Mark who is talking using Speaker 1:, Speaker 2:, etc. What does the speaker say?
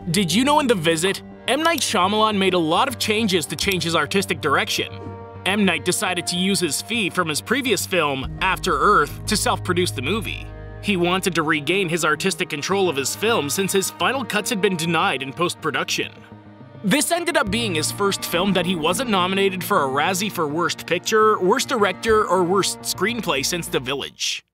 Speaker 1: Did you know in The Visit, M. Night Shyamalan made a lot of changes to change his artistic direction? M. Night decided to use his fee from his previous film, After Earth, to self-produce the movie. He wanted to regain his artistic control of his film since his final cuts had been denied in post-production. This ended up being his first film that he wasn't nominated for a Razzie for Worst Picture, Worst Director, or Worst Screenplay since The Village.